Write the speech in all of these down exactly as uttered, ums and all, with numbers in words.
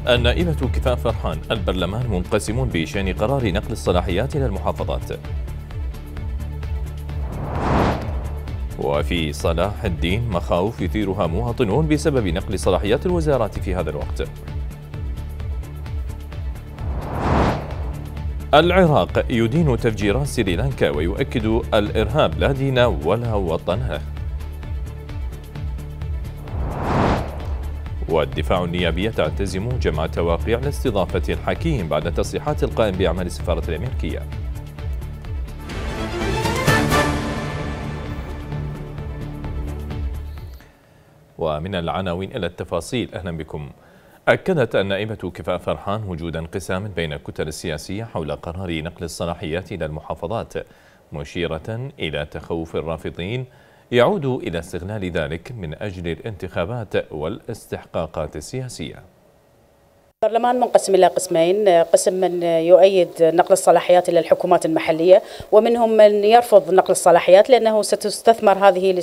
النائبة كفاء فرحان: البرلمان منقسم بشأن قرار نقل الصلاحيات إلى المحافظات. وفي صلاح الدين: مخاوف يثيرها مواطنون بسبب نقل صلاحيات الوزارات في هذا الوقت. العراق يدين تفجيرات سريلانكا ويؤكد الإرهاب لا دين ولا وطن له. والدفاع النيابي تعتزم جمع تواقيع لاستضافة الحكيم بعد تصريحات القائم بأعمال السفارة الأمريكية. ومن العناوين إلى التفاصيل، أهلا بكم. أكدت النائبة كفاء فرحان وجود انقسام بين الكتل السياسية حول قرار نقل الصلاحيات إلى المحافظات، مشيرة إلى تخوف الرافضين يعود إلى استغلال ذلك من أجل الانتخابات والاستحقاقات السياسية. البرلمان منقسم إلى قسمين: قسم من يؤيد نقل الصلاحيات إلى الحكومات المحلية، ومنهم من يرفض نقل الصلاحيات لأنه ستستثمر هذه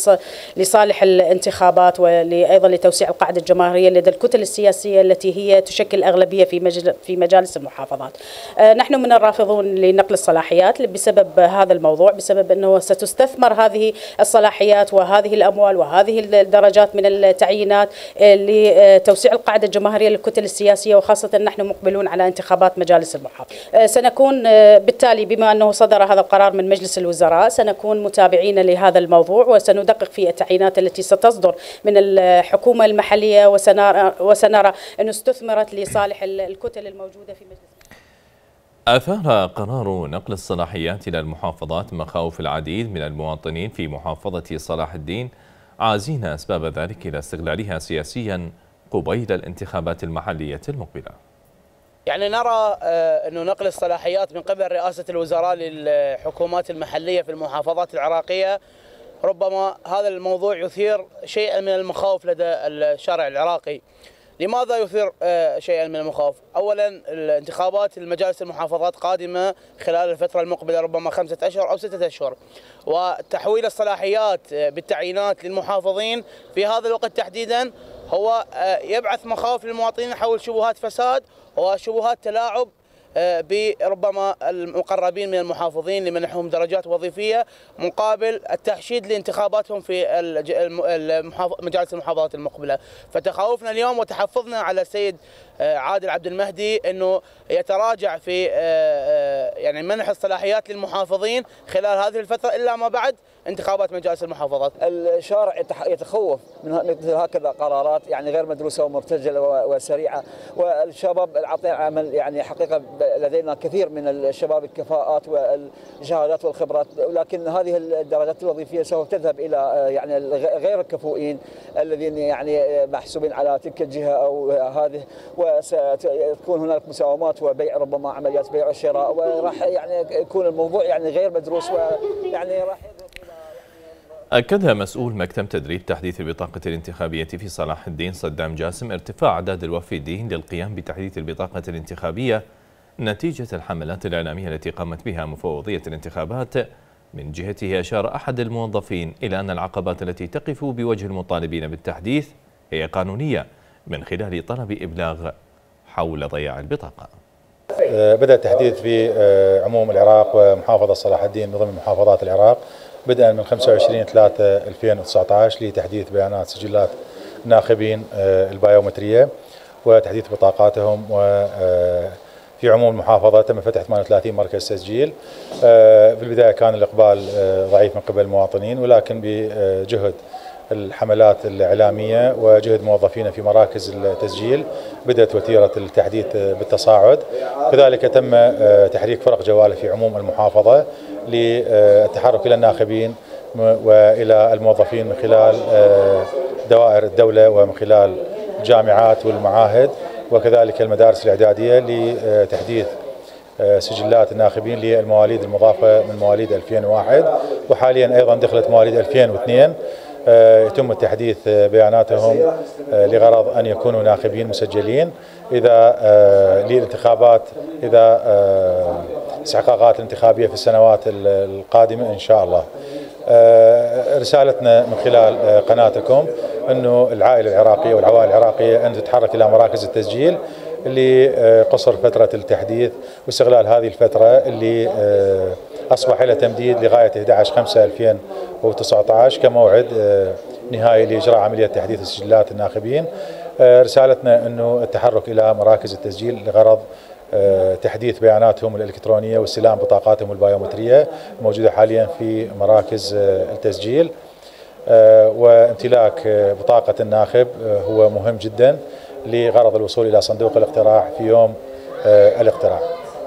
لصالح الانتخابات وأيضا لتوسيع القاعدة الجماهيرية لدى الكتل السياسية التي هي تشكل أغلبية في في مجالس المحافظات. نحن من الرافضون لنقل الصلاحيات بسبب هذا الموضوع، بسبب أنه ستستثمر هذه الصلاحيات وهذه الأموال وهذه الدرجات من التعيينات لتوسيع القاعدة الجماهيرية للكتل السياسية، وخاصة نحن مقبلون على انتخابات مجالس المحافظة. سنكون بالتالي بما أنه صدر هذا القرار من مجلس الوزراء سنكون متابعين لهذا الموضوع، وسندقق في التعيينات التي ستصدر من الحكومة المحلية، وسنرى, وسنرى أنه استثمرت لصالح الكتل الموجودة في مجلس. أثار قرار نقل الصلاحيات إلى المحافظات مخاوف العديد من المواطنين في محافظة صلاح الدين، عازين أسباب ذلك إلى استغلالها سياسيا قبيل الانتخابات المحلية المقبلة. يعني نرى أنه نقل الصلاحيات من قبل رئاسة الوزراء للحكومات المحلية في المحافظات العراقية، ربما هذا الموضوع يثير شيئا من المخاوف لدى الشارع العراقي. لماذا يثير شيئا من المخاوف؟ أولا، الانتخابات المجالس المحافظات قادمة خلال الفترة المقبلة، ربما خمسة أشهر أو ستة أشهر، وتحويل الصلاحيات بالتعيينات للمحافظين في هذا الوقت تحديدا هو يبعث مخاوف للمواطنين حول شبهات فساد وشبهات تلاعب بربما المقربين من المحافظين لمنحهم درجات وظيفية مقابل التحشيد لانتخاباتهم في مجالس المحافظات المقبلة. فتخوفنا اليوم وتحفظنا على السيد عادل عبد المهدي أنه يتراجع في يعني منح الصلاحيات للمحافظين خلال هذه الفترة إلا ما بعد انتخابات مجالس المحافظات. الشارع يتخوف من مثل هكذا قرارات يعني غير مدروسة ومرتجلة وسريعة، والشباب العاطين عمل يعني حقيقة لدينا كثير من الشباب الكفاءات والشهادات والخبرات، ولكن هذه الدرجات الوظيفية سوف تذهب إلى يعني غير الكفؤين الذين يعني محسوبين على تلك الجهة أو هذه، وستكون هناك مساومات وبيع، ربما عمليات بيع وشراء، وراح يعني يكون الموضوع يعني غير مدروس، ويعني راح. أكد مسؤول مكتب تدريب تحديث البطاقة الانتخابية في صلاح الدين صدام جاسم ارتفاع أعداد الوافدين للقيام بتحديث البطاقة الانتخابية نتيجة الحملات الإعلامية التي قامت بها مفوضية الانتخابات. من جهته أشار أحد الموظفين إلى أن العقبات التي تقف بوجه المطالبين بالتحديث هي قانونية من خلال طلب إبلاغ حول ضياع البطاقة. بدأ التحديث في عموم العراق ومحافظة صلاح الدين من ضمن محافظات العراق بدءا من خمسة وعشرين ثلاثة ألفين وتسعة عشر لتحديث بيانات سجلات الناخبين البايومترية وتحديث بطاقاتهم. وفي عموم المحافظة تم فتح ثمانية وثلاثين مركز تسجيل. في البداية كان الإقبال ضعيف من قبل المواطنين، ولكن بجهد الحملات الإعلامية وجهد موظفين في مراكز التسجيل بدأت وتيرة التحديث بالتصاعد. كذلك تم تحريك فرق جوالة في عموم المحافظة للتحرك إلى الناخبين وإلى الموظفين من خلال دوائر الدولة ومن خلال الجامعات والمعاهد وكذلك المدارس الإعدادية لتحديث سجلات الناخبين للمواليد المضافة من مواليد ألفين وواحد، وحاليا أيضا دخلت مواليد ألفين واثنين يتم تحديث بياناتهم لغرض أن يكونوا ناخبين مسجلين إذا للانتخابات إذا استحقاقات الانتخابية في السنوات القادمة إن شاء الله. رسالتنا من خلال قناتكم أنه العائلة العراقية والعوائل العراقية أن تتحرك إلى مراكز التسجيل لقصر فترة التحديث واستغلال هذه الفترة اللي أصبح لها تمديد لغاية أحد عشر خمسة ألفين وتسعة عشر كموعد نهائي لإجراء عملية تحديث سجلات الناخبين. رسالتنا أنه التحرك إلى مراكز التسجيل لغرض تحديث بياناتهم الإلكترونية واستلام بطاقاتهم البيومترية الموجودة حاليا في مراكز التسجيل. وامتلاك بطاقة الناخب هو مهم جدا لغرض الوصول إلى صندوق الاقتراع في يوم الاقتراع.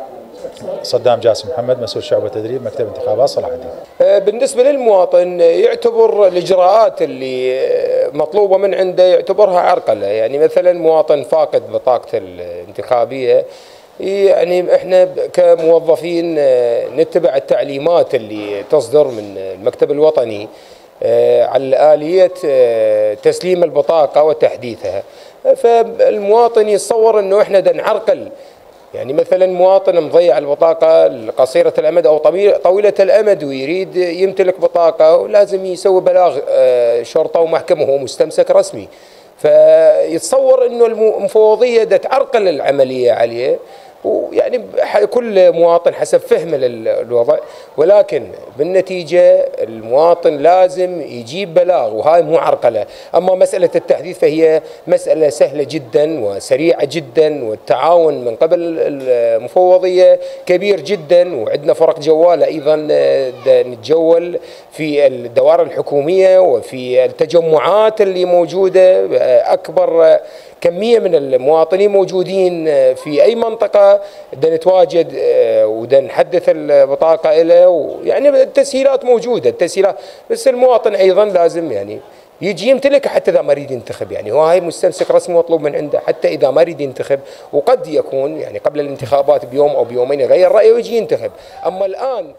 صدام جاسم محمد، مسؤول شعبة تدريب مكتب انتخابات صلاح الدين. بالنسبة للمواطن يعتبر الإجراءات اللي مطلوبة من عنده يعتبرها عرقلة، يعني مثلا مواطن فاقد بطاقته الانتخابية، يعني احنا كموظفين نتبع التعليمات اللي تصدر من المكتب الوطني على آلية تسليم البطاقة وتحديثها. فالمواطن يتصور انه احنا بدنا نعرقل، يعني مثلا مواطن مضيع البطاقة قصيرة الأمد أو طويلة الأمد ويريد يمتلك بطاقة ولازم يسوي بلاغ شرطة ومحكمة وهو مستمسك رسمي، فيتصور انه المفوضية دا تعرقل العملية عليه، ويعني كل مواطن حسب فهمه للوضع، ولكن بالنتيجة المواطن لازم يجيب بلاغ وهاي مو عرقلة. أما مسألة التحديث فهي مسألة سهلة جدا وسريعة جدا، والتعاون من قبل المفوضية كبير جدا، وعندنا فرق جوالة أيضا نتجول في الدوائر الحكومية وفي التجمعات اللي موجودة. أكبر كمية من المواطنين موجودين في أي منطقة بدنا نتواجد وبدنا نحدث البطاقة له، ويعني التسهيلات موجودة التسهيلات، بس المواطن أيضا لازم يعني يجي يمتلك حتى إذا ما يريد ينتخب، يعني هو هاي مستمسك رسمي مطلوب من عنده حتى إذا ما يريد ينتخب، وقد يكون يعني قبل الانتخابات بيوم أو بيومين يغير رأيه ويجي ينتخب. أما الآن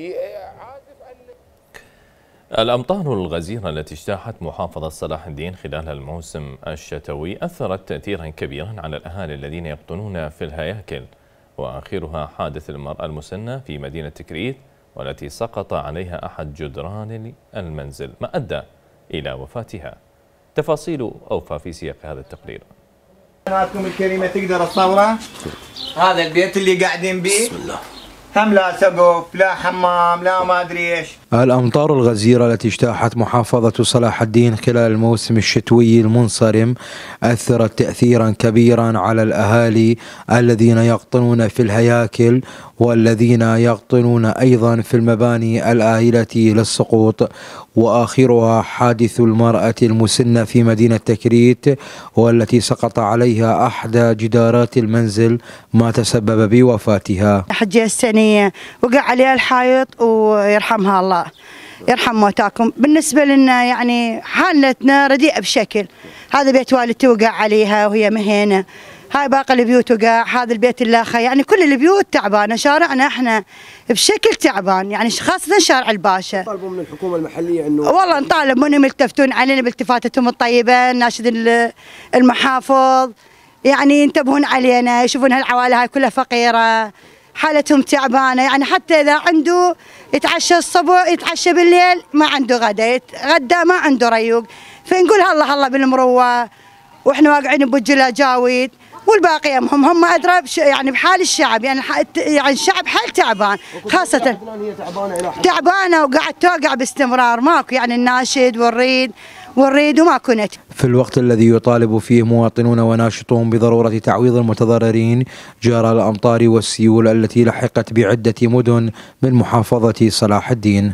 الأمطار الغزيرة التي اجتاحت محافظة صلاح الدين خلال الموسم الشتوي أثرت تأثيرا كبيرا على الأهالي الذين يقطنون في الهياكل، وآخرها حادث المرأة المسنة في مدينة تكريت والتي سقط عليها أحد جدران المنزل ما أدى إلى وفاتها. تفاصيل أوفى في سياق هذا التقرير. قناتكم الكريمة تقدر تصوره؟ هذا البيت اللي قاعدين به بسم الله، هم لا سقف لا حمام لا ما ادري ايش. الأمطار الغزيرة التي اجتاحت محافظة صلاح الدين خلال الموسم الشتوي المنصرم أثرت تأثيرا كبيرا على الأهالي الذين يقطنون في الهياكل والذين يقطنون أيضا في المباني الآهلة للسقوط، وآخرها حادث المرأة المسنة في مدينة تكريت والتي سقط عليها أحد جدارات المنزل ما تسبب بوفاتها. حجة السنية وقع عليها الحائط ويرحمها الله يرحم موتاكم. بالنسبة لنا يعني حالتنا رديئة بشكل، هذا بيت والدتي وقع عليها وهي مهينة، هاي باقي البيوت وقع، هذا البيت اللاخة، يعني كل البيوت تعبانة، شارعنا احنا بشكل تعبان، يعني خاصة شارع الباشا. طالبوا من الحكومة المحلية انه والله نطالب منهم يلتفتون علينا بالتفاتتهم الطيبة، ناشد المحافظ يعني ينتبهون علينا، يشوفون هالعوائل هاي كلها فقيرة، حالتهم تعبانة، يعني حتى إذا عنده يتعشى الصبح يتعشى بالليل ما عنده غدا، غدا ما عنده ريوق، فنقول الله الله بالمروة، واحنا واقعين بوجه جاويد، والباقي هم هم أدرى يعني بحال الشعب، يعني يعني الشعب حال تعبان، خاصة تعبانة وقاعد توقع باستمرار، ماكو يعني الناشد والريد والريد وما كنت. في الوقت الذي يطالب فيه مواطنون وناشطون بضرورة تعويض المتضررين جرى الأمطار والسيول التي لحقت بعدة مدن من محافظة صلاح الدين.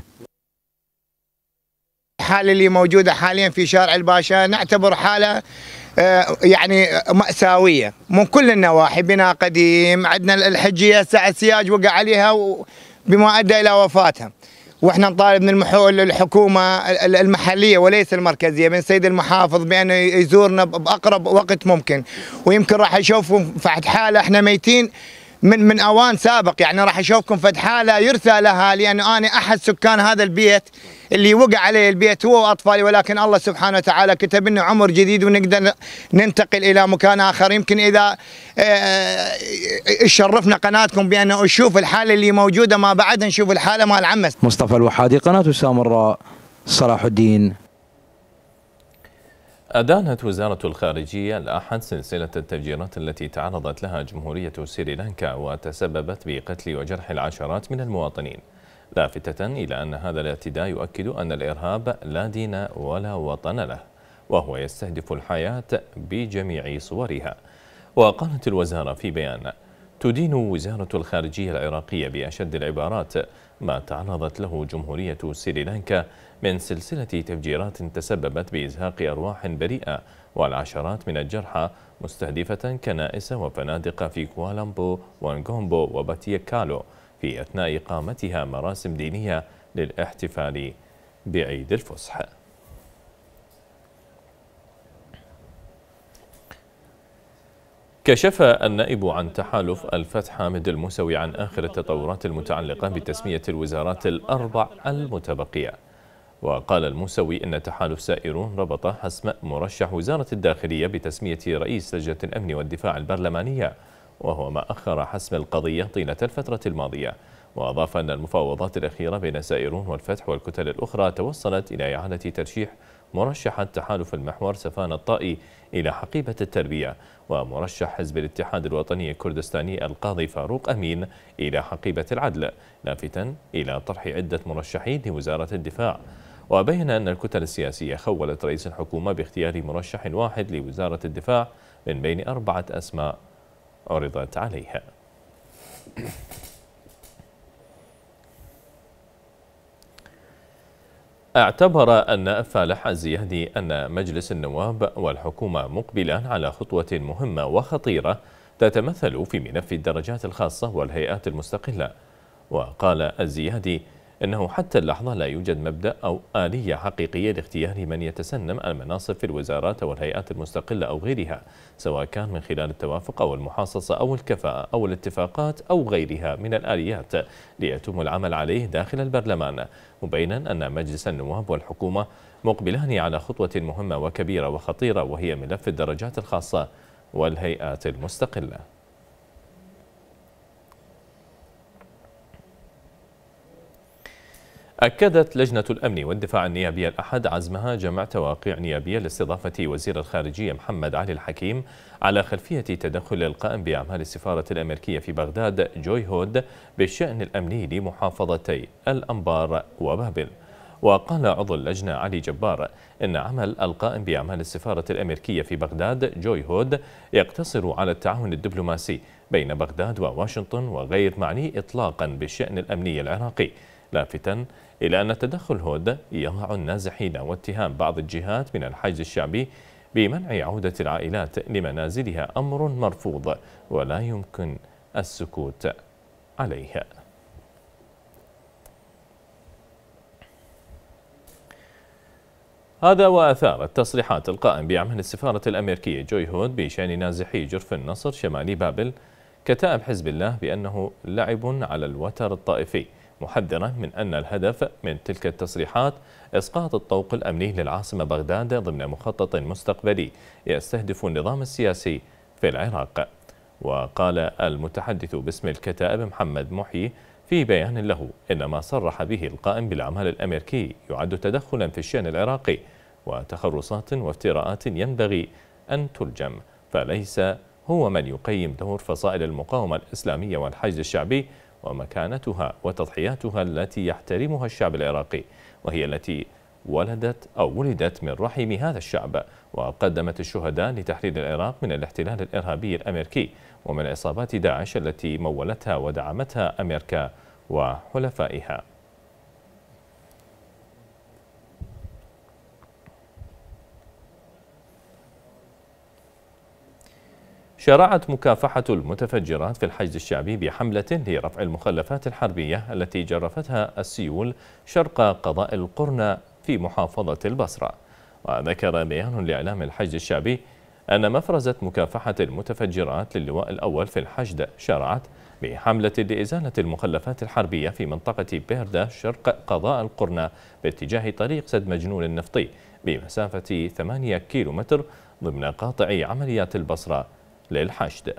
الحالة اللي موجودة حاليا في شارع الباشا نعتبر حالة يعني مأساوية من كل النواحي، بناء قديم، عندنا الحجية ساعة سياج وقع عليها بما أدى إلى وفاتها، واحنا نطالب من الحكومه المحليه وليس المركزيه من السيد المحافظ بانه يزورنا باقرب وقت ممكن، ويمكن راح يشوفوا فد حاله احنا ميتين من من اوان سابق، يعني راح يشوفكم فد حاله يرثى لها، لانه انا احد سكان هذا البيت اللي وقع عليه البيت هو واطفالي، ولكن الله سبحانه وتعالى كتب لنا عمر جديد ونقدر ننتقل الى مكان اخر. يمكن اذا شرفنا قناتكم بانه نشوف الحاله اللي موجوده، ما بعد نشوف الحاله مال عمس. مصطفى الوحادي، قناه سامراء، صلاح الدين. أدانت وزارة الخارجية الأحد سلسلة التفجيرات التي تعرضت لها جمهورية سريلانكا وتسببت بقتل وجرح العشرات من المواطنين، لافتة إلى أن هذا الاعتداء يؤكد أن الإرهاب لا دين ولا وطن له، وهو يستهدف الحياة بجميع صورها. وقالت الوزارة في بيان: تدين وزارة الخارجية العراقية بأشد العبارات ما تعرضت له جمهورية سريلانكا من سلسلة تفجيرات تسببت بإزهاق أرواح بريئة والعشرات من الجرحى، مستهدفة كنائس وفنادق في كوالالمبور وانغومبو وباتيكالو في أثناء إقامتها مراسم دينية للاحتفال بعيد الفصح. كشف النائب عن تحالف الفتح حامد الموسوي عن آخر التطورات المتعلقة بتسمية الوزارات الأربع المتبقية. وقال الموسوي إن تحالف سائرون ربط حسم مرشح وزارة الداخلية بتسمية رئيس لجنة الأمن والدفاع البرلمانية، وهو ما أخر حسم القضية طيلة الفترة الماضية. وأضاف أن المفاوضات الأخيرة بين سائرون والفتح والكتل الأخرى توصلت إلى إعادة ترشيح مرشح تحالف المحور سفان الطائي إلى حقيبة التربية، ومرشح حزب الاتحاد الوطني الكردستاني القاضي فاروق أمين إلى حقيبة العدل، لافتا إلى طرح عدة مرشحين لوزارة الدفاع. وبين أن الكتل السياسية خولت رئيس الحكومة باختيار مرشح واحد لوزارة الدفاع من بين أربعة أسماء عرضت عليها. اعتبر النائب فالح الزيادي أن مجلس النواب والحكومة مقبلان على خطوة مهمة وخطيرة تتمثل في ملف الدرجات الخاصة والهيئات المستقلة. وقال الزيادي إنه حتى اللحظة لا يوجد مبدأ أو آلية حقيقية لاختيار من يتسنم المناصب في الوزارات أو الهيئات المستقلة أو غيرها، سواء كان من خلال التوافق أو المحاصصة أو الكفاءة أو الاتفاقات أو غيرها من الآليات ليتم العمل عليه داخل البرلمان، مبينا أن مجلس النواب والحكومة مقبلان على خطوة مهمة وكبيرة وخطيرة، وهي ملف الدرجات الخاصة والهيئات المستقلة. أكدت لجنة الأمن والدفاع النيابية الأحد عزمها جمع تواقيع نيابية لاستضافة وزير الخارجية محمد علي الحكيم على خلفية تدخل القائم بأعمال السفارة الأمريكية في بغداد جوي هود بالشأن الأمني لمحافظتي الأنبار وبابل. وقال عضو اللجنة علي جبار إن عمل القائم بأعمال السفارة الأمريكية في بغداد جوي هود يقتصر على التعاون الدبلوماسي بين بغداد وواشنطن وغير معني إطلاقا بالشأن الأمني العراقي، لافتا إلى أن تدخل هود يضع النازحين واتهام بعض الجهات من الحشد الشعبي بمنع عودة العائلات لمنازلها أمر مرفوض ولا يمكن السكوت عليه. هذا وأثارت تصريحات القائم بأعمال السفارة الأمريكية جوي هود بشأن نازحي جرف النصر شمالي بابل كتائب حزب الله بأنه لعب على الوتر الطائفي، محذرا من أن الهدف من تلك التصريحات إسقاط الطوق الأمني للعاصمة بغداد ضمن مخطط مستقبلي يستهدف النظام السياسي في العراق. وقال المتحدث باسم الكتائب محمد محي في بيان له إن ما صرح به القائم بالأعمال الأمريكي يعد تدخلا في الشأن العراقي وتخرصات وافتراءات ينبغي أن تلجم، فليس هو من يقيم دور فصائل المقاومة الإسلامية والحشد الشعبي ومكانتها وتضحياتها التي يحترمها الشعب العراقي، وهي التي ولدت أو ولدت من رحم هذا الشعب وقدمت الشهداء لتحرير العراق من الاحتلال الإرهابي الأمريكي ومن عصابات داعش التي مولتها ودعمتها أمريكا وحلفائها. شرعت مكافحة المتفجرات في الحشد الشعبي بحملة لرفع المخلفات الحربية التي جرفتها السيول شرق قضاء القرنة في محافظة البصرة. وذكر بيان لإعلام الحشد الشعبي أن مفرزة مكافحة المتفجرات للواء الأول في الحشد شرعت بحملة لإزالة المخلفات الحربية في منطقة بيردة شرق قضاء القرنة باتجاه طريق سد مجنون النفطي بمسافة ثمانية كيلومتر ضمن قاطع عمليات البصرة للحشد.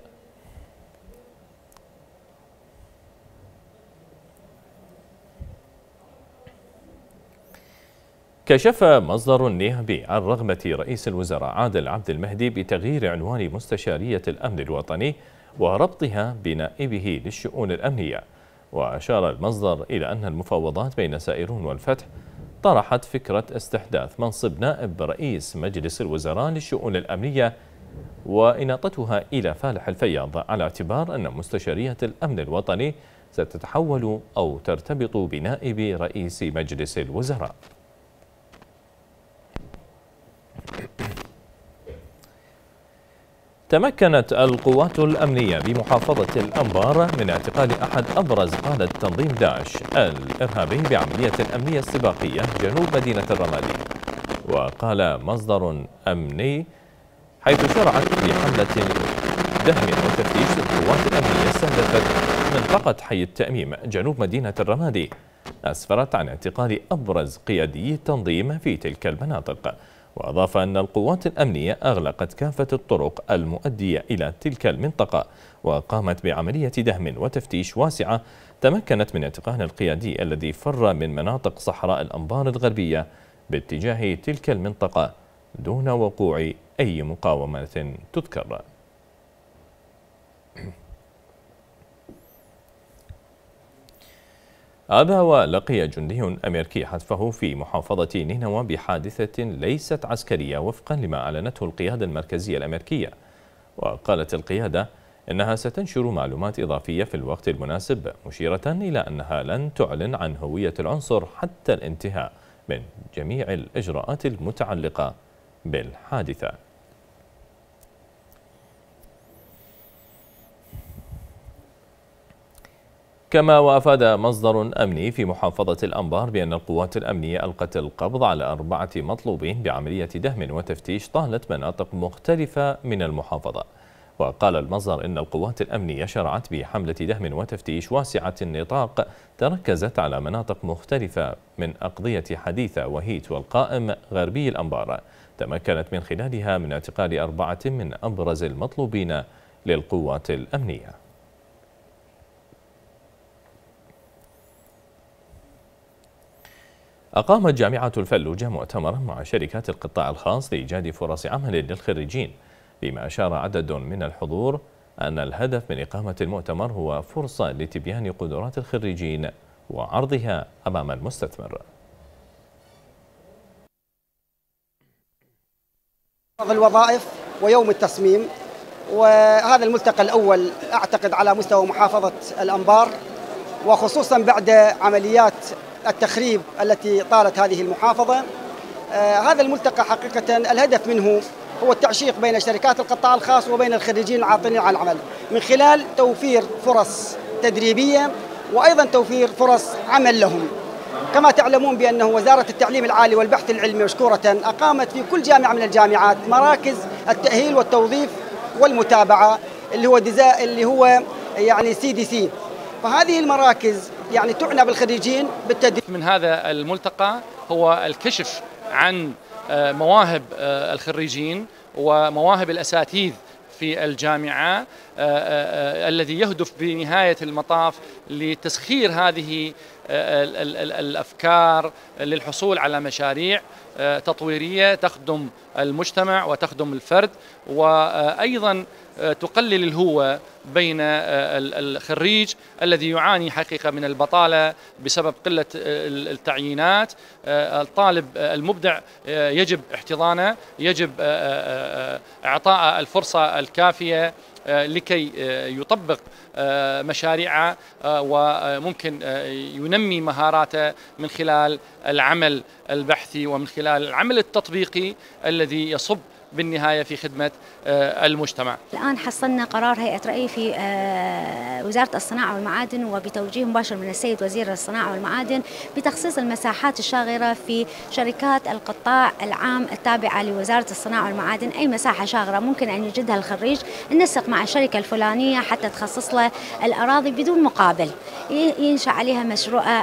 كشف مصدر نيابي عن رغبة رئيس الوزراء عادل عبد المهدي بتغيير عنوان مستشارية الأمن الوطني وربطها بنائبه للشؤون الأمنية. وأشار المصدر إلى أن المفاوضات بين سائرون والفتح طرحت فكرة استحداث منصب نائب رئيس مجلس الوزراء للشؤون الأمنية وإناطتها إلى فالح الفياض، على اعتبار أن مستشارية الأمن الوطني ستتحول أو ترتبط بنائب رئيس مجلس الوزراء. تمكنت القوات الأمنية بمحافظة الأنبار من اعتقال أحد أبرز قادة تنظيم داعش الإرهابي بعملية أمنية استباقية جنوب مدينة الرمادي. وقال مصدر أمني حيث شرعت بحملة دهم وتفتيش القوات الأمنية استهدفت منطقة حي التأميم جنوب مدينة الرمادي، أسفرت عن اعتقال أبرز قيادي التنظيم في تلك المناطق. وأضاف أن القوات الأمنية أغلقت كافة الطرق المؤدية إلى تلك المنطقة وقامت بعملية دهم وتفتيش واسعة تمكنت من اعتقال القيادي الذي فر من مناطق صحراء الأنبار الغربية باتجاه تلك المنطقة دون وقوع أي مقاومة تذكر. هذا ولقي جندي أمريكي حتفه في محافظة نينوى بحادثة ليست عسكرية وفقا لما أعلنته القيادة المركزية الأمريكية. وقالت القيادة إنها ستنشر معلومات إضافية في الوقت المناسب، مشيرة إلى أنها لن تعلن عن هوية العنصر حتى الانتهاء من جميع الإجراءات المتعلقة بالحادثة. كما وأفاد مصدر أمني في محافظة الأنبار بأن القوات الأمنية ألقت القبض على أربعة مطلوبين بعملية دهم وتفتيش طالت مناطق مختلفة من المحافظة. وقال المصدر إن القوات الأمنية شرعت بحملة دهم وتفتيش واسعة النطاق تركزت على مناطق مختلفة من أقضية حديثة وهيت والقائم غربي الأنبار، تمكنت من خلالها من اعتقال أربعة من أبرز المطلوبين للقوات الأمنية. أقامت جامعة الفلوجة مؤتمرا مع شركات القطاع الخاص لإيجاد فرص عمل للخريجين، بما أشار عدد من الحضور أن الهدف من إقامة المؤتمر هو فرصة لتبيان قدرات الخريجين وعرضها أمام المستثمر. الوظائف ويوم التصميم، وهذا الملتقى الأول أعتقد على مستوى محافظة الأنبار، وخصوصا بعد عمليات التخريب التي طالت هذه المحافظة. آه هذا الملتقى حقيقة الهدف منه هو التعشيق بين شركات القطاع الخاص وبين الخريجين العاطلين عن العمل من خلال توفير فرص تدريبية وأيضا توفير فرص عمل لهم. كما تعلمون بأنه وزارة التعليم العالي والبحث العلمي مشكورة أقامت في كل جامعة من الجامعات مراكز التأهيل والتوظيف والمتابعة اللي هو ديزا اللي هو يعني سي دي سي. فهذه المراكز يعني تعنى بالخريجين بالتدريب. من هذا الملتقى هو الكشف عن مواهب الخريجين ومواهب الأساتذة في الجامعة الذي يهدف بنهاية المطاف لتسخير هذه الأفكار للحصول على مشاريع تطويرية تخدم المجتمع وتخدم الفرد، وأيضا تقلل الهوة بين الخريج الذي يعاني حقيقة من البطالة بسبب قلة التعيينات. الطالب المبدع يجب احتضانه، يجب إعطاء الفرصة الكافية لكي يطبق مشاريعه وممكن ينمي مهاراته من خلال العمل البحثي ومن خلال العمل التطبيقي الذي يصب بالنهاية في خدمة المجتمع. الآن حصلنا قرار هيئة رأي في وزارة الصناعة والمعادن وبتوجيه مباشر من السيد وزير الصناعة والمعادن بتخصيص المساحات الشاغرة في شركات القطاع العام التابعة لوزارة الصناعة والمعادن. أي مساحة شاغرة ممكن أن يجدها الخريج ننسق مع الشركة الفلانية حتى تخصص له الأراضي بدون مقابل ينشأ عليها مشروع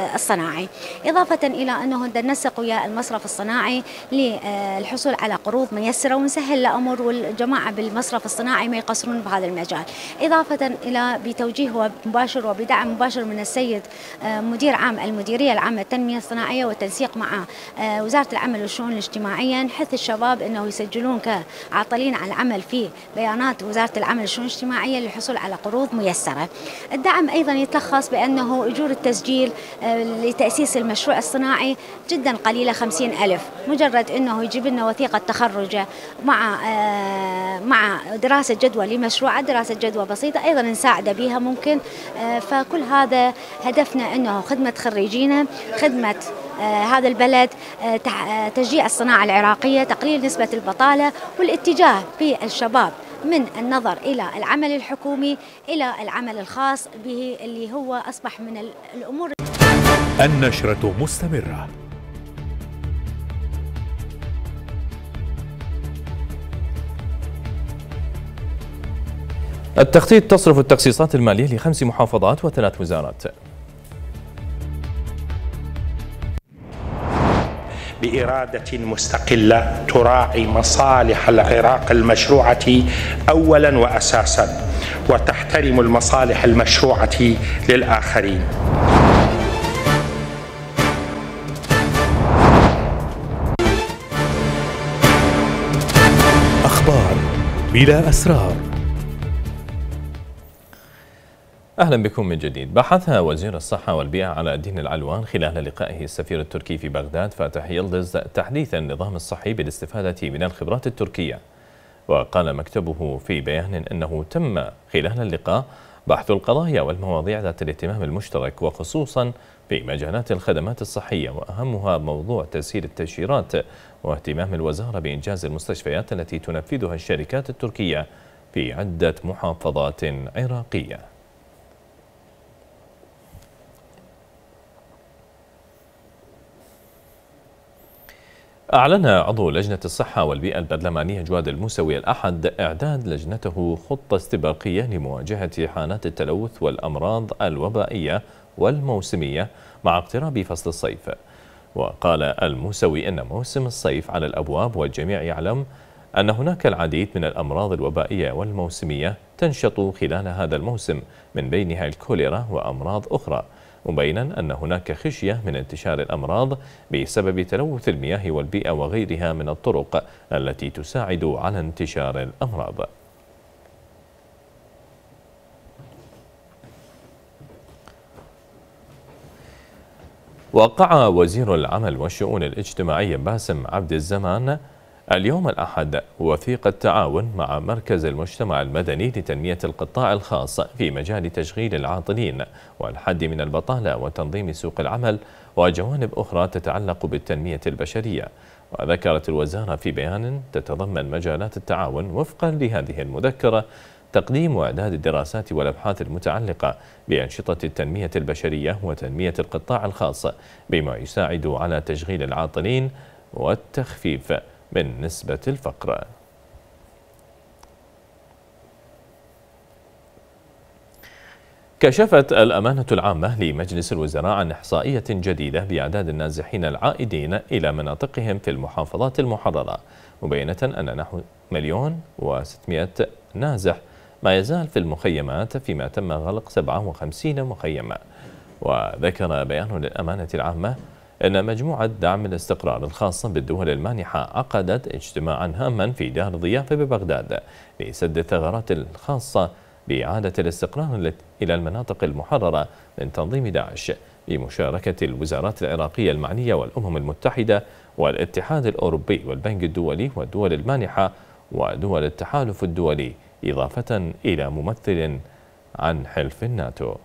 الصناعي، إضافة إلى أنه ننسق ويا المصرف الصناعي للحصول على قروض ميسرة ونسهل الأمر، والجماعة بالمصرف الصناعي ما يقصرون بهذا المجال، إضافة إلى بتوجيه مباشر وبدعم مباشر من السيد مدير عام المديرية العامة للتنمية الصناعية والتنسيق مع وزارة العمل والشؤون الاجتماعية، نحث الشباب أنه يسجلون كعاطلين عن العمل في بيانات وزارة العمل والشؤون الاجتماعية للحصول على قروض ميسرة. الدعم أيضا يتلخص بأنه أجور التسجيل لتأسيس المشروع الصناعي جدا قليلة، خمسين ألف، مجرد أنه يجيب لنا وثيقة تخرج مع مع دراسة جدوى لمشروع، دراسة جدوى بسيطة أيضا نساعده بها ممكن. فكل هذا هدفنا أنه خدمة خريجينا، خدمة آه هذا البلد، آه تشجيع الصناعة العراقية، تقليل نسبة البطالة، والاتجاه في الشباب من النظر إلى العمل الحكومي إلى العمل الخاص به اللي هو أصبح من الأمور. النشرة مستمرة. التخطيط تصرف التخصيصات المالية لخمس محافظات وثلاث وزارات. بإرادة مستقلة تراعي مصالح العراق المشروعة أولا وأساسا، وتحترم المصالح المشروعة للآخرين. أخبار بلا أسرار. أهلا بكم من جديد. بحث وزير الصحة والبيئة علاء الدين العلوان خلال لقائه السفير التركي في بغداد فاتح يلدز تحديث النظام الصحي بالاستفادة من الخبرات التركية. وقال مكتبه في بيان أنه تم خلال اللقاء بحث القضايا والمواضيع ذات الاهتمام المشترك، وخصوصا في مجالات الخدمات الصحية، وأهمها موضوع تسهيل التأشيرات واهتمام الوزارة بإنجاز المستشفيات التي تنفذها الشركات التركية في عدة محافظات عراقية. أعلن عضو لجنة الصحة والبيئة البرلمانية جواد الموسوي الأحد إعداد لجنته خطة استباقية لمواجهة حالات التلوث والأمراض الوبائية والموسمية مع اقتراب فصل الصيف. وقال الموسوي أن موسم الصيف على الأبواب، والجميع يعلم أن هناك العديد من الأمراض الوبائية والموسمية تنشط خلال هذا الموسم، من بينها الكوليرا وأمراض أخرى، مبينا أن هناك خشية من انتشار الأمراض بسبب تلوث المياه والبيئة وغيرها من الطرق التي تساعد على انتشار الأمراض. وقع وزير العمل والشؤون الاجتماعية باسم عبد الزمان اليوم الأحد وثيقة تعاون مع مركز المجتمع المدني لتنمية القطاع الخاص في مجال تشغيل العاطلين والحد من البطالة وتنظيم سوق العمل وجوانب أخرى تتعلق بالتنمية البشرية. وذكرت الوزارة في بيان تتضمن مجالات التعاون وفقا لهذه المذكرة تقديم وإعداد الدراسات والأبحاث المتعلقة بأنشطة التنمية البشرية وتنمية القطاع الخاص، بما يساعد على تشغيل العاطلين والتخفيف من نسبة الفقر. كشفت الأمانة العامة لمجلس الوزراء عن إحصائية جديدة بأعداد النازحين العائدين إلى مناطقهم في المحافظات المحررة، مبينة أن نحو مليون وستمائة نازح ما يزال في المخيمات، فيما تم غلق سبعة وخمسين مخيما. وذكر بيان للأمانة العامة أن مجموعة دعم الاستقرار الخاصة بالدول المانحة عقدت اجتماعا هاما في دار الضيافة ببغداد لسد الثغرات الخاصة بإعادة الاستقرار إلى المناطق المحررة من تنظيم داعش، بمشاركة الوزارات العراقية المعنية والأمم المتحدة والاتحاد الأوروبي والبنك الدولي والدول المانحة ودول التحالف الدولي، إضافة إلى ممثل عن حلف الناتو.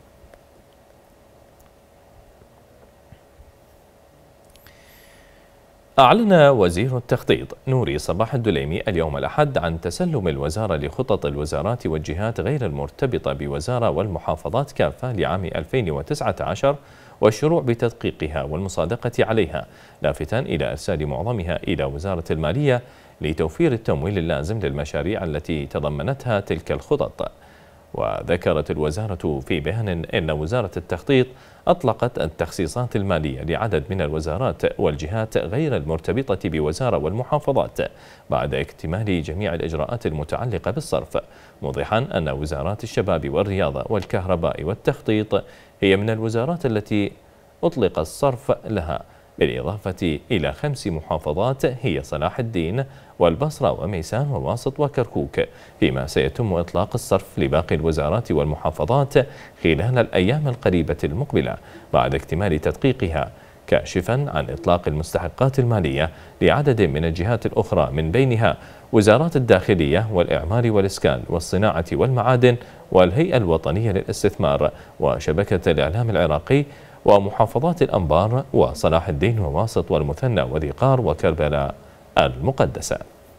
أعلن وزير التخطيط نوري صباح الدليمي اليوم الأحد عن تسلم الوزارة لخطط الوزارات والجهات غير المرتبطة بوزارة والمحافظات كافة لعام ألفين وتسعة عشر والشروع بتدقيقها والمصادقة عليها، لافتا إلى إرسال معظمها إلى وزارة المالية لتوفير التمويل اللازم للمشاريع التي تضمنتها تلك الخطط. وذكرت الوزارة في بيان إن وزارة التخطيط أطلقت التخصيصات المالية لعدد من الوزارات والجهات غير المرتبطة بوزارة والمحافظات بعد اكتمال جميع الإجراءات المتعلقة بالصرف، موضحا أن وزارات الشباب والرياضة والكهرباء والتخطيط هي من الوزارات التي أطلق الصرف لها، بالإضافة إلى خمس محافظات هي صلاح الدين والبصرة وميسان وواسط وكركوك، فيما سيتم إطلاق الصرف لباقي الوزارات والمحافظات خلال الأيام القريبة المقبلة بعد اكتمال تدقيقها، كاشفا عن إطلاق المستحقات المالية لعدد من الجهات الأخرى من بينها وزارات الداخلية والإعمار والإسكان والصناعة والمعادن والهيئة الوطنية للاستثمار وشبكة الإعلام العراقي ومحافظات الأنبار وصلاح الدين وواسط والمثنى وذي قار وكربلاء المقدسة.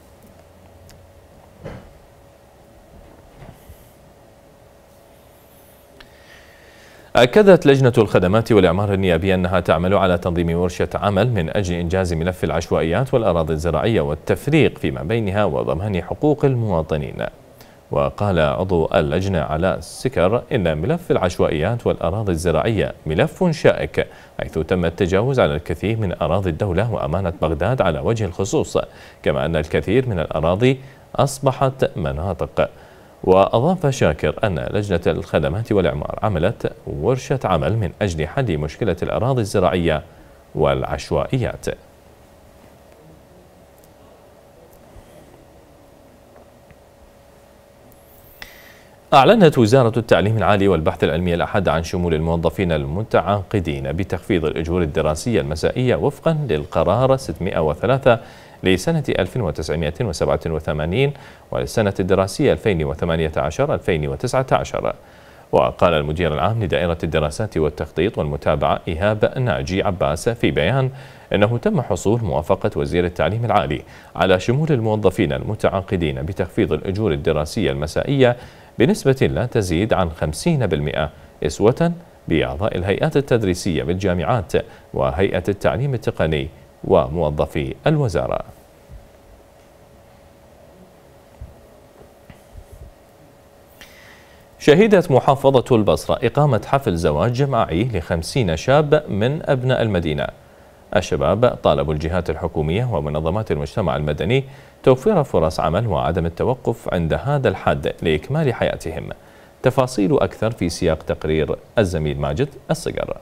أكدت لجنة الخدمات والإعمار النيابي أنها تعمل على تنظيم ورشة عمل من أجل إنجاز ملف العشوائيات والأراضي الزراعية والتفريق فيما بينها وضمان حقوق المواطنين. وقال عضو اللجنة علاء السكر إن ملف العشوائيات والأراضي الزراعية ملف شائك، حيث تم التجاوز على الكثير من أراضي الدولة وأمانة بغداد على وجه الخصوص، كما أن الكثير من الأراضي أصبحت مناطق. وأضاف شاكر أن لجنة الخدمات والإعمار عملت ورشة عمل من أجل حل مشكلة الأراضي الزراعية والعشوائيات. أعلنت وزارة التعليم العالي والبحث العلمي الأحد عن شمول الموظفين المتعاقدين بتخفيض الأجور الدراسية المسائية وفقا للقرار ستمائة وثلاثة لسنة ألف وتسعمائة وسبعة وثمانين وللسنة الدراسية ألفين وثمانية عشر ألفين وتسعة عشر. وقال المدير العام لدائرة الدراسات والتخطيط والمتابعة إيهاب ناجي عباس في بيان أنه تم حصول موافقة وزير التعليم العالي على شمول الموظفين المتعاقدين بتخفيض الأجور الدراسية المسائية بنسبة لا تزيد عن خمسين بالمئة إسوة بأعضاء الهيئات التدريسية بالجامعات وهيئة التعليم التقني وموظفي الوزارة. شهدت محافظة البصرة إقامة حفل زواج جماعي لخمسين شاب من أبناء المدينة. الشباب طالبوا الجهات الحكومية ومنظمات المجتمع المدني توفير فرص عمل وعدم التوقف عند هذا الحد لإكمال حياتهم. تفاصيل أكثر في سياق تقرير الزميل ماجد الصقر.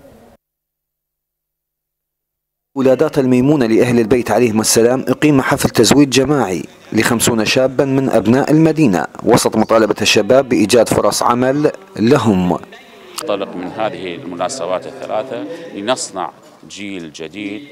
ولادات الميمونة لأهل البيت عليهم السلام أقيم حفل تزويج جماعي لخمسون شابا من أبناء المدينة وسط مطالبة الشباب بإيجاد فرص عمل لهم. ننطلق من هذه المناسبات الثلاثة لنصنع جيل جديد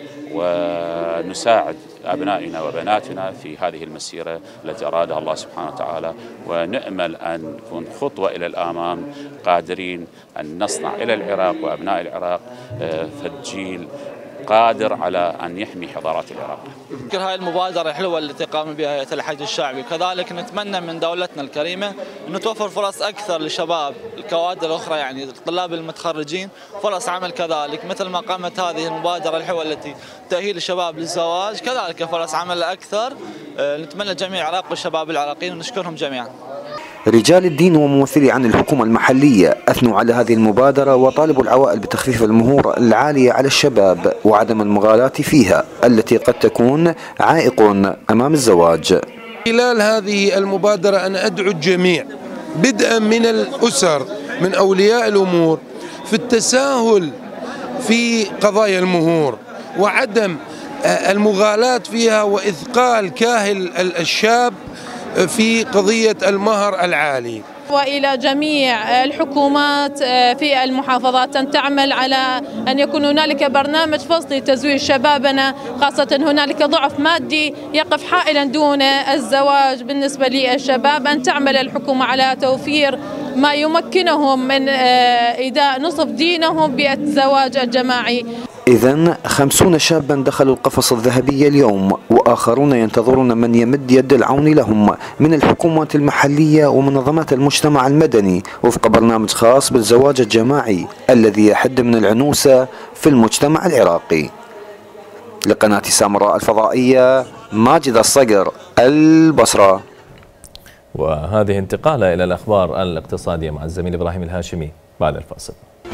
ونساعد أبنائنا وبناتنا في هذه المسيرة التي أرادها الله سبحانه وتعالى، ونأمل أن نكون خطوة إلى الأمام قادرين أن نصنع إلى العراق وأبناء العراق فالجيل قادر على أن يحمي حضارات العراق. نذكر هاي المبادرة الحلوة التي قام بها هيئة الحج الشعبي، وكذلك نتمنى من دولتنا الكريمة أن توفر فرص أكثر لشباب الكوادر الأخرى، يعني الطلاب المتخرجين فرص عمل كذلك، مثل ما قامت هذه المبادرة الحلوة التي تأهيل الشباب للزواج، كذلك فرص عمل أكثر. نتمنى جميع العراق والشباب العراقيين ونشكرهم جميعا. رجال الدين وممثلي عن الحكومة المحلية أثنوا على هذه المبادرة وطالبوا العوائل بتخفيف المهور العالية على الشباب وعدم المغالاة فيها التي قد تكون عائق أمام الزواج. خلال هذه المبادرة أنا أدعو الجميع بدءا من الأسر من أولياء الأمور في التساهل في قضايا المهور وعدم المغالاة فيها وإثقال كاهل الشاب في قضية المهر العالي. وإلى جميع الحكومات في المحافظات أن تعمل على أن يكون هنالك برنامج فصلي لتزويج شبابنا، خاصة هنالك ضعف مادي يقف حائلا دون الزواج بالنسبة للشباب، أن تعمل الحكومة على توفير ما يمكنهم من إيداء نصف دينهم بالزواج الجماعي. إذن خمسون شابا دخلوا القفص الذهبي اليوم وآخرون ينتظرون من يمد يد العون لهم من الحكومات المحلية ومنظمات المجتمع المدني وفق برنامج خاص بالزواج الجماعي الذي يحد من العنوسة في المجتمع العراقي. لقناة سامراء الفضائية، ماجد الصقر، البصرة. وهذه انتقالة إلى الأخبار الاقتصادية مع الزميل إبراهيم الهاشمي بعد الفاصل.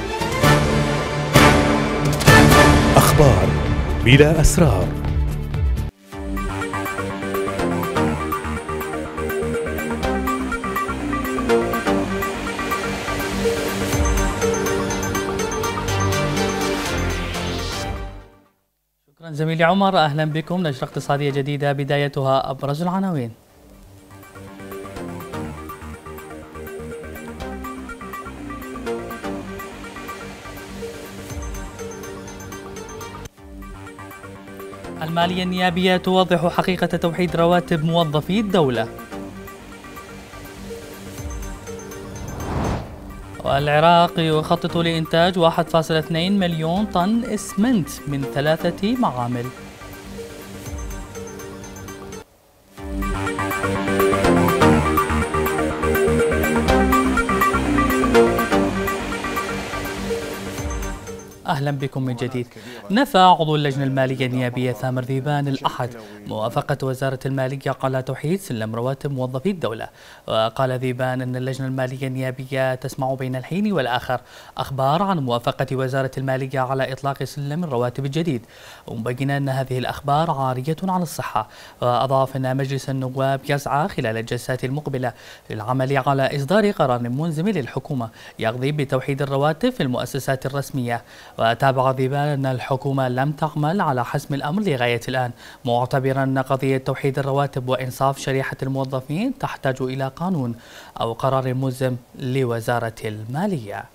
أخبار بلا أسرار. شكرا زميلي عمر، أهلا بكم. نشرة اقتصادية جديدة بدايتها أبرز العناوين. المالية النيابية توضح حقيقة توحيد رواتب موظفي الدولة. والعراق يخطط لإنتاج واحد فاصلة اثنين مليون طن إسمنت من ثلاثة معامل. أهلا بكم من جديد. نفى عضو اللجنة المالية النيابية ثامر ذيبان الأحد موافقة وزارة المالية على توحيد سلم رواتب موظفي الدولة. وقال ذيبان أن اللجنة المالية النيابية تسمع بين الحين والآخر أخبار عن موافقة وزارة المالية على إطلاق سلم الرواتب الجديد، ومبينا أن هذه الأخبار عارية عن الصحة. وأضاف أن مجلس النواب يسعى خلال الجلسات المقبلة للعمل على إصدار قرار ملزم للحكومة يقضي بتوحيد الرواتب في المؤسسات الرسمية. وتابع ذيبان أن الحكومة لم تعمل على حسم الأمر لغاية الآن، معتبرا أن قضية توحيد الرواتب وإنصاف شريحة الموظفين تحتاج إلى قانون أو قرار ملزم لوزارة المالية.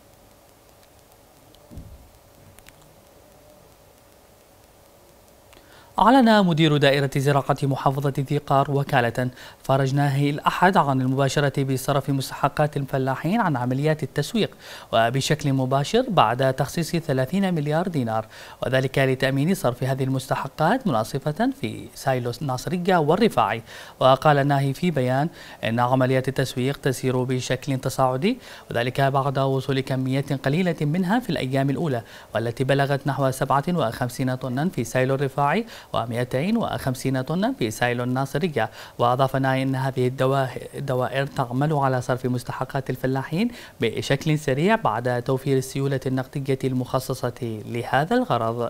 أعلن مدير دائرة زراعة محافظة ذي قار وكالة فرج ناهي الأحد عن المباشرة بصرف مستحقات الفلاحين عن عمليات التسويق وبشكل مباشر بعد تخصيص ثلاثين مليار دينار، وذلك لتأمين صرف هذه المستحقات مناصفة في سايلو ناصرية والرفاعي. وقال ناهي في بيان أن عمليات التسويق تسير بشكل تصاعدي، وذلك بعد وصول كمية قليلة منها في الأيام الأولى والتي بلغت نحو سبعة وخمسين طنا في سايلو الرفاعي ومئتين وخمسين طنا في سايلو الناصرية. وأضاف ناهي أن هذه الدوائر تعمل على صرف مستحقات الفلاحين بشكل سريع بعد توفير السيولة النقدية المخصصة لهذا الغرض.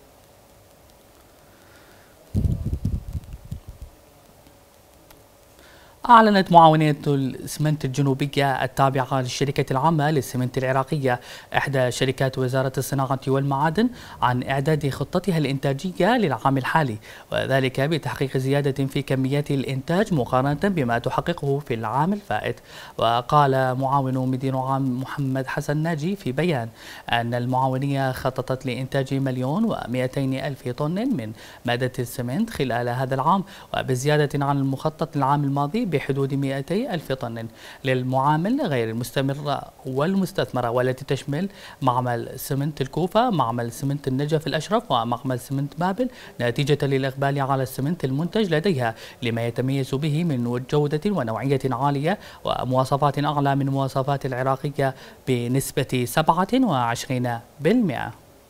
أعلنت معاونية الإسمنت الجنوبية التابعة للشركة العامة للسمنت العراقية إحدى شركات وزارة الصناعة والمعادن عن إعداد خطتها الإنتاجية للعام الحالي، وذلك بتحقيق زيادة في كميات الإنتاج مقارنة بما تحققه في العام الفائت. وقال معاون مدير عام محمد حسن ناجي في بيان أن المعاونية خططت لإنتاج مليون ومئتين ألف طن من مادة السمنت خلال هذا العام، وبزيادة عن المخطط العام الماضي بحدود مئتي ألف طن للمعامل غير المستمرة والمستثمرة، والتي تشمل معمل سمنت الكوفة، معمل سمنت النجف الأشرف، ومعمل سمنت بابل، نتيجة للإقبال على السمنت المنتج لديها لما يتميز به من جودة ونوعية عالية ومواصفات أعلى من مواصفات العراقية بنسبة سبعة وعشرين بالمئة.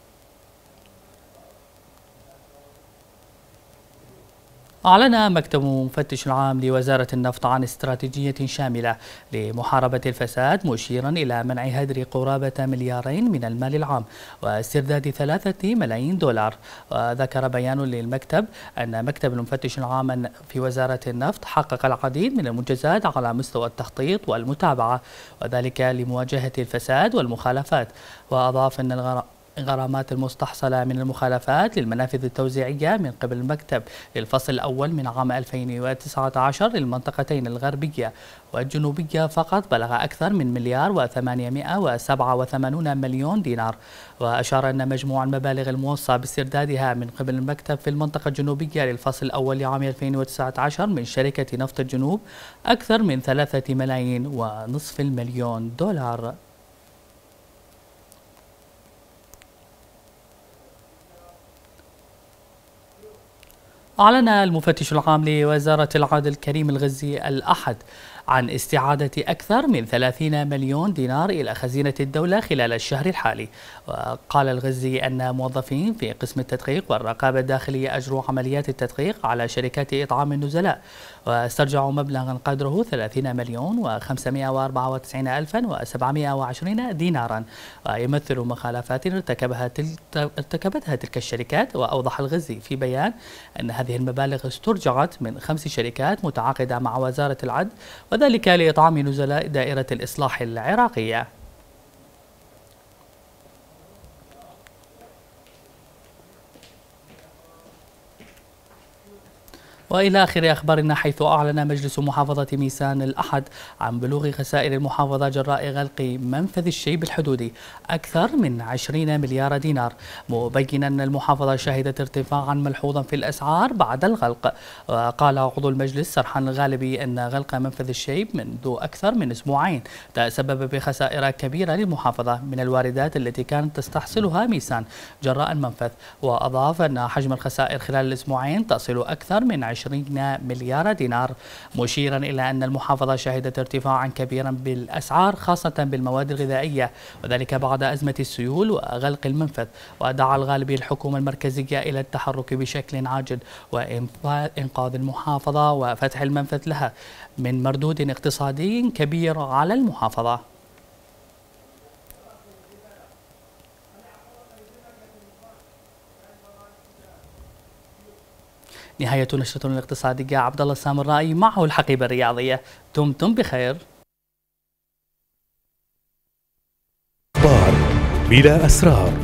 أعلن مكتب مفتش العام لوزارة النفط عن استراتيجية شاملة لمحاربة الفساد، مشيرا إلى منع هدر قرابة مليارين من المال العام واسترداد ثلاثة ملايين دولار. وذكر بيان للمكتب أن مكتب المفتش العام في وزارة النفط حقق العديد من المنجزات على مستوى التخطيط والمتابعة، وذلك لمواجهة الفساد والمخالفات. وأضاف أن الغرام الغرامات المستحصلة من المخالفات للمنافذ التوزيعية من قبل المكتب للفصل الأول من عام ألفين وتسعة عشر للمنطقتين الغربية والجنوبية فقط بلغ أكثر من مليار وثمانمائة وسبعة وثمانين مليون دينار. وأشار أن مجموع المبالغ الموصى باستردادها من قبل المكتب في المنطقة الجنوبية للفصل الأول لعام ألفين وتسعة عشر من شركة نفط الجنوب أكثر من ثلاثة ملايين ونصف المليون دولار. أعلن المفتش العام لوزارة العدل كريم الغزي الأحد عن استعادة أكثر من ثلاثين مليون دينار إلى خزينة الدولة خلال الشهر الحالي. وقال الغزي أن موظفين في قسم التدقيق والرقابة الداخلية أجروا عمليات التدقيق على شركات إطعام النزلاء، واسترجعوا مبلغا قدره ثلاثين مليون وخمسمائة وأربعة وتسعين ألفا وسبعمائة وعشرين دينارا، ويمثل مخالفات ارتكبها تلك ارتكبتها تلك الشركات. وأوضح الغزي في بيان أن هذه المبالغ استرجعت من خمس شركات متعاقدة مع وزارة العدل، وذلك لإطعام نزلاء دائرة الإصلاح العراقية. وإلى آخر أخبارنا، حيث أعلن مجلس محافظة ميسان الأحد عن بلوغ خسائر المحافظة جراء غلق منفذ الشيب الحدودي أكثر من عشرين مليار دينار، مبينا أن المحافظة شهدت ارتفاعا ملحوظا في الأسعار بعد الغلق. وقال عضو المجلس سرحان الغالبي أن غلق منفذ الشيب منذ أكثر من أسبوعين تسبب بخسائر كبيرة للمحافظة من الواردات التي كانت تستحصلها ميسان جراء المنفذ. وأضاف أن حجم الخسائر خلال الأسبوعين تصل أكثر من عشرين مليار دينار، مشيرا إلى أن المحافظة شهدت ارتفاعا كبيرا بالأسعار خاصة بالمواد الغذائية، وذلك بعد أزمة السيول وغلق المنفذ. ودعا الغالبي الحكومة المركزية إلى التحرك بشكل عاجل وإنقاذ المحافظة وفتح المنفذ لها من مردود اقتصادي كبير على المحافظة. نهاية نشرتنا الاقتصادية. عبد الله السامرائي معه الحقيبة الرياضية. دمتم بخير. أخبار بلا أسرار.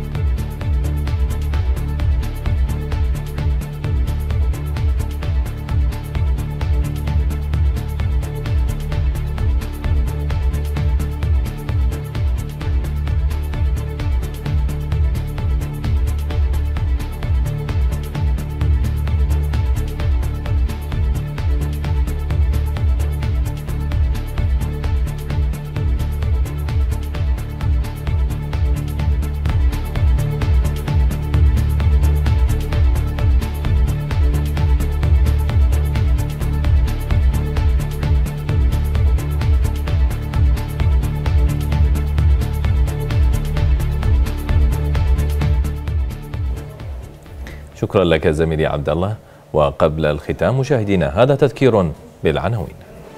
شكرا لك زميلي عبد الله. وقبل الختام مشاهدينا هذا تذكير بالعناوين.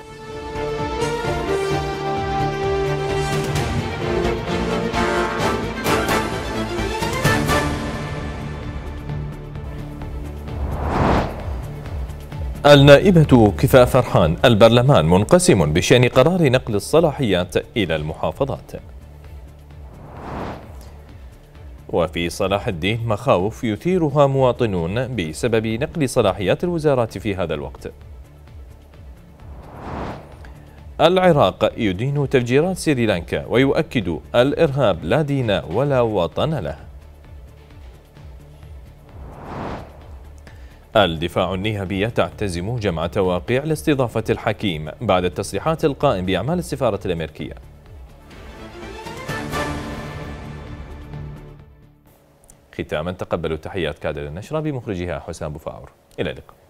النائبة كفاء فرحان: البرلمان منقسم بشأن قرار نقل الصلاحيات إلى المحافظات. وفي صلاح الدين: مخاوف يثيرها مواطنون بسبب نقل صلاحيات الوزارات في هذا الوقت. العراق يدين تفجيرات سريلانكا ويؤكد: الإرهاب لا دين ولا وطن له. الدفاع النيابية تعتزم جمع تواقيع لاستضافة الحكيم بعد التصريحات القائم بأعمال السفارة الأمريكية. ختاما تقبلوا تحيات كادر النشرة بمخرجها حسام بوفاور. إلى اللقاء.